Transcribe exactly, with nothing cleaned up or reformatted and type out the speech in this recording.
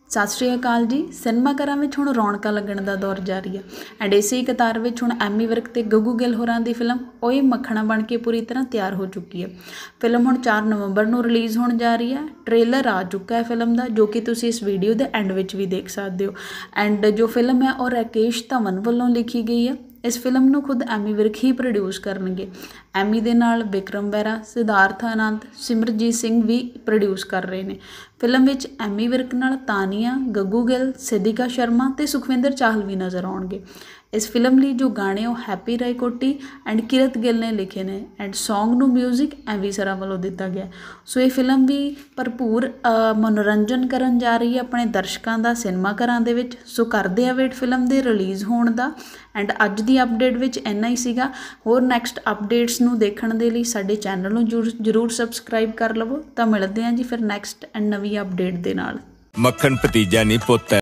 सत श्री अकाल जी। सिनेमा घरां विच हुण रौनकां लगण दा दौर जारी है एंड इसे कतार विच हुण एमी विर्क ते गुग्गू गिल होरां दी फिल्म ओए मखना बन के पूरी तरह तैयार हो चुकी है। फिल्म हुण चार नवंबर नूं रिलीज़ होण जा रही है। ट्रेलर आ चुका है फिल्म का, जो कि तुसीं इस वीडियो के एंड विच भी देख सकते हो। एंड जो फिल्म है और राकेश धवन वालों लिखी गई है। इस फिल्म नूं खुद एमी विर्क ही प्रोड्यूस करनगे। एमी दे नाल विक्रम वैरा, सिद्धार्थ आनंद, सिमरजीत सिंह भी प्रोड्यूस कर रहे हैं। फिल्म विच एमी विर्क नाल तानिया, गुग्गू गिल, सिद्धिका शर्मा ते सुखविंदर चाहल भी नज़र आउणगे। इस फिल्म लिए जो गाने वो हैप्पी राय कोटी एंड किरत गिल ने लिखे ने एंड सॉन्ग नूं म्यूजिक एवी सरा वालों दिता गया। सो ये फिल्म भी भरपूर मनोरंजन करन जा रही है अपने दर्शकों का सिनेमा घरां दे विच। सो करदे आ वेट फिल्म के रिलीज़ होण दा। एंड अज दी अपडेट विच इन्ना ही सीगा। होर नैक्सट अपडेट्स नूं देखण दे लई साडे चैनल नूं जरूर जरूर सबसक्राइब कर लवो। तां मिलदे हां जी फिर नैक्सट एंड नवीं अपडेट दे नाल। मक्खन भतीजा नहीं पुत्त